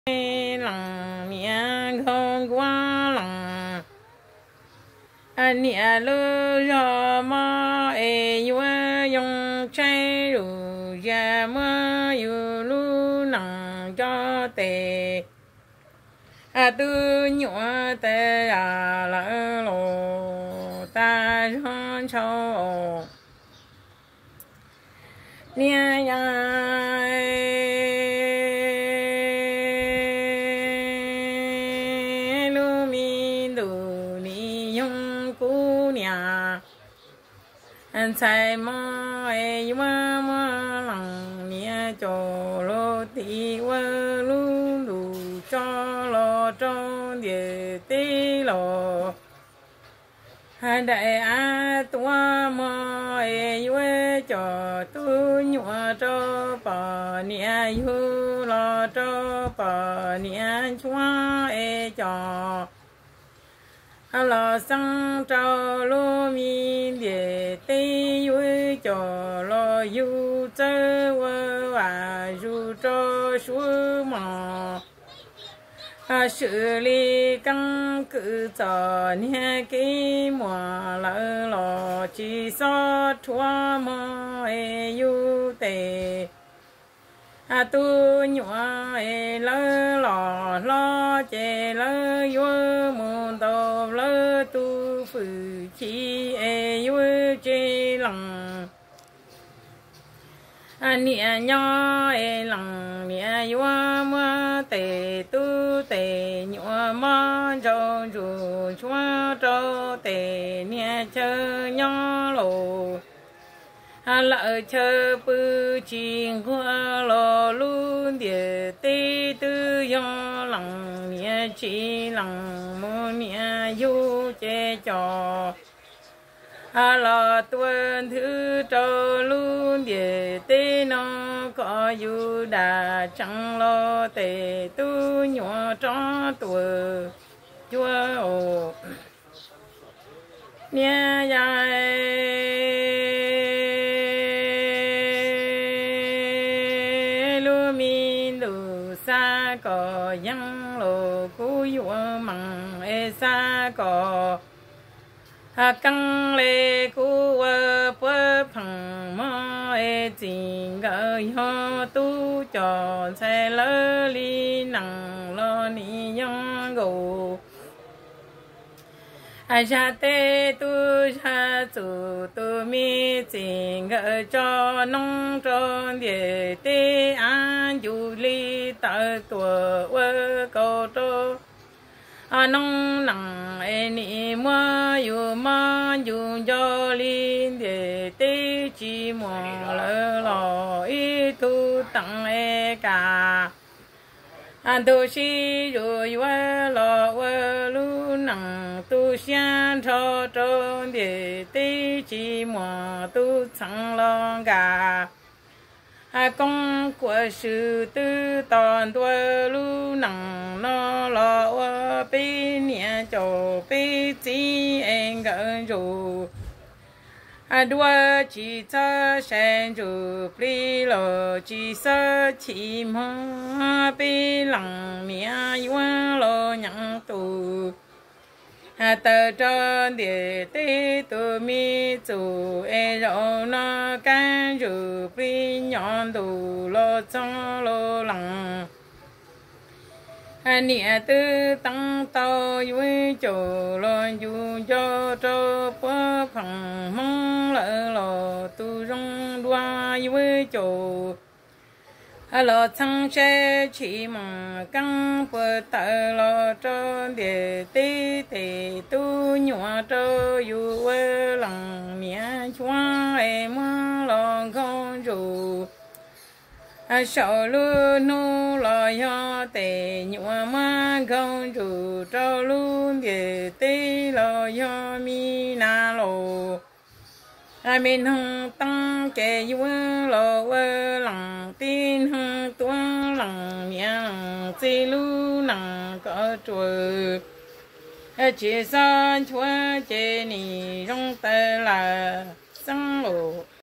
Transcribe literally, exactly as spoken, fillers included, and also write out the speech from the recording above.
lòng miệng không qua lòng anh nhẹ lơ giờ mà e yêu yung trái ru ya mà yêu lu nặng cho tề à tư nhỏ tề à lỡ lô ta cho cho nia ya lu mi du ni yung cu nia anh sai mà ai mà mà lòng nia cho lô ti wa lu lu cho lo trong địa ti lo hai đại a tua mà ai quê cho tu nhua cho bà nia yu lo cho bà nia chua ai cho lo sang cho lu mi địa ti yu cho lo yu chơ wa wa yu cho su mà xử lý căn cứ cho nhà cái mùa lỡ lò chỉ so thua mò yêu tệ à tu nhỏ lỡ lò lo chè lỡ yêu mùa đầu lỡ tu phử chi yêu chê lòng anh nhẹ nhỏ e lòng nhẹ yêu mưa tề tu tề nhỏ mơ cho dù chúa cho tề nhẹ chơi nhỏ lồ à lỡ chơi bự chiên qua lò luôn địa tê tư do lòng nhẹ chỉ lòng mưa nhẹ yêu che cho à lo tuần thứ trâu luôn địa tê nó có dù đã chẳng lo tê tu nhỏ cho tuổi chúa ồ nha dài lu mi lu xa có yang lô cú yu măng e xa có à căng lê cú vơ vơ phẳng mò e chính gỡ ho tu cho xe lơ li nặng lo ni yong gù à cha tê tu cha chủ tu mi chính gỡ cho nông tròn địa tê an du li tờ tuổi vơ cầu trô à nông nặng e ni mua yu ma yu cho linh để tê chi mua lỡ lò y tu tặng e cả anh tu si yu yu lò vơ lu nặng tu xian cho cho để tê chi mua tu chẳng lo cả à công của sự tư toàn tuổi lu nặng nó lo ở bên nhà cho bên chỉ anh gần rồi à đua chỉ cho sen rồi pli lo chỉ sợ chỉ mong bên lòng mía yuan lo nhang tu à tờ tròn địa tê tu mi chủ e rau nó can rù phi nhọn đủ lo trong lo lằng à nịa tư tăng tàu vui chủ lo du cho cho bơ phẳng mong lỡ lo tu rong đua vui chủ à lo thăng xe chỉ mà căng bờ tờ lo cho địa tê tê tu nhỏ cho dù vơ lòng mía chua em lo con dù à sợ luôn nu lo yo tê nhỏ mà con dù cho luôn địa tê lo yo mi na lo à mình hông tăng kề yêu lo vơ lòng tin hông tuông lòng miệng chỉ lu nặng có chùa à chỉ san chúa chế ni trong tơ là sang lộ